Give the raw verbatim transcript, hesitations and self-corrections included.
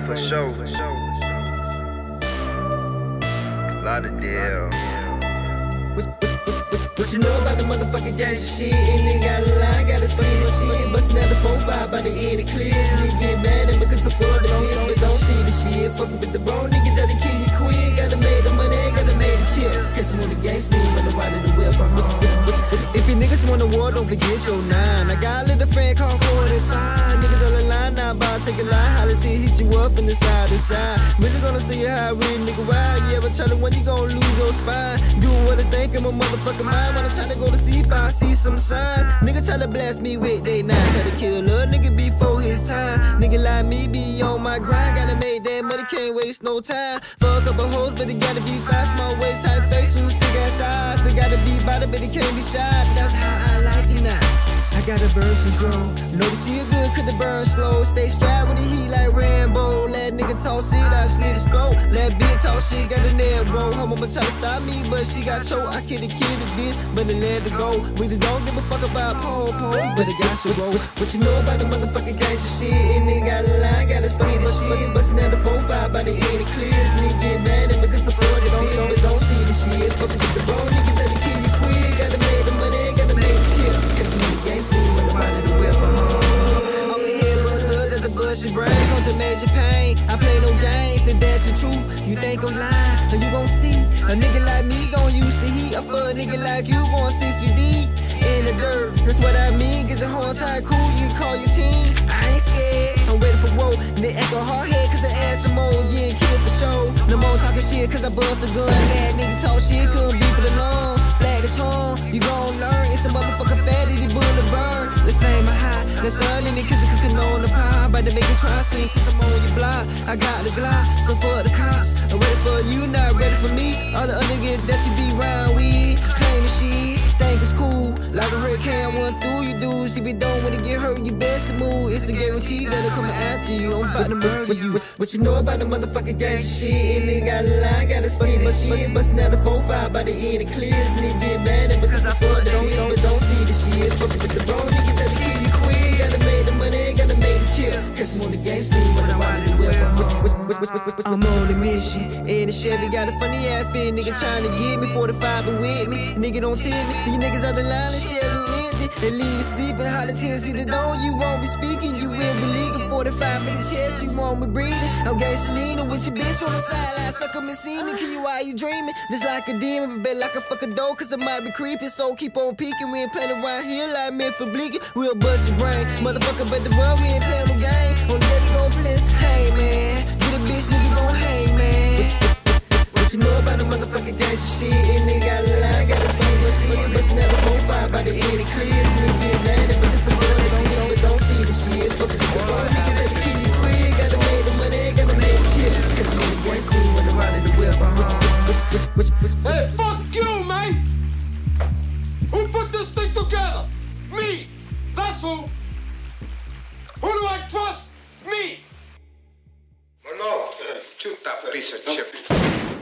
For sure. Lauderdale. What, what, what, what you know about the motherfucking gangsta shit? And nigga got a line, got a speed and shit. Bustin' out the four five by the end it clears. Nigga get mad at me cause I afford the bills, but don't see the shit. Fuckin' with the bro, nigga that'll kill you quick. Gotta make the money, gotta make the chip. Catch him on the gangsta, when the ride of the whip behind. If you niggas want a war, don't forget your nine. I got a little friend called forty-five. Niggas on the line now, about to take a line. Holla till hit you up from the side to side. Really gonna see you how a real nigga ride. You ever try to when you gon' lose your spine. Doing what I think in my motherfucking mind. When I try to go to sleep, I see some signs. Nigga try to blast me with they nines. Try to kill a little nigga before his time. Nigga like me be on my grind. Gotta make that money, can't waste no time. For a couple hoes, but it gotta be fast. Small waist, tight face, shoes, big ass thighs. They gotta be body, but it can't be shy. That's how I like it now. I got a burn syndrome. Know that she a good, could the burn slow. Stay strapped with the heat like Rambo. Let nigga talk shit, I slid the scope. Let bitch talk shit, got a narrow. Her mama try to stop me, but she got choked. I killed the kid, the bitch, but I let her go. Really don't give a fuck about pole pole, but I got you roll. What you know about the motherfucking gangsta shit? And nigga got a line, got a speed and shit. Bustin' out the four five by the end it clears. Nigga get mad at me cause I afford the bills, but don't see the shit. Fuckin' with the bro, nigga that'll kill you quick. Gotta make the money, gotta make the chip. Catch me on the gangsta. Your brain cause it major pain. I play no games, and that's the truth. You think I'm lying, and you gon' see a nigga like me gon' use the heat. I fuck a nigga like you going six feet deep in the dirt. That's what I mean. Get a whole entire crew, you can call your team. I ain't scared, I'm ready for woe. They echo hard head cause I add some more. You ain't killed for show. No more talking shit cause I bust a gun. Lad nigga talk shit, couldn't be for the long. Flat the tongue, you gon' learn. It's a motherfucking fatty, the bullet burn. The fame I high, the sun in it cause it cooking on the pie. About to make it try see cause I'm on your block. I got the Glock, so for the cops. I'm ready for you, not ready for me. All the other niggas that you be round with, claim the shit, think it's cool. Like a hurricane, I went through you dudes. If you don't wanna get hurt, you best to move. It's a guarantee that I'm coming after you. I'm about to murder you. What you know about the motherfucking gangsta shit? Nigga got a line, got a speed and shit. Bustin' out the four five by the end it clears. Nigga get mad at me cause I afford the bills, but don't see the shit. Fuckin' with the bro, nigga that'll kill you quick. Gotta make the money, gotta make the chip. Catch him on the gangsta when I'm out of the whip. I'm on a mission, and the Chevy got a funny outfit. Nigga tryna get me, forty-five but with me. Nigga don't tell me, these niggas out the line and shares them empty. They leave you sleeping, holler tears you the don't. You won't be speaking, you will be leaking. forty-five for the chest, you won't be breathing. I'm Gasolina with your bitch on the sideline. Suck up and see me, kill you while you dreaming. Just like a demon, but like a fucking dough, cause I might be creeping. So keep on peeking, we ain't playing around here like meant for bleaking. We'll bust your brain, motherfucker, but the world we ain't playing no game. On the go place, hey man, get a bitch, nigga gon' hang man. What you know about the motherfucking gangsta shit? And nigga got a line, got a speed and shit. Bustin' out the four five by the end it clears. Nigga get mad at me cause I afford the bills, but don't see the shit. Fuckin' with the bro, nigga that'll kill you quick. Gotta make the money, gotta make the chip. Catch me on the gangsta when I'm out of the whip. Hey, fuck you, man! Who put this thing together? Me! That's who! Who do I trust? Me! No, no, shoot that piece of chip.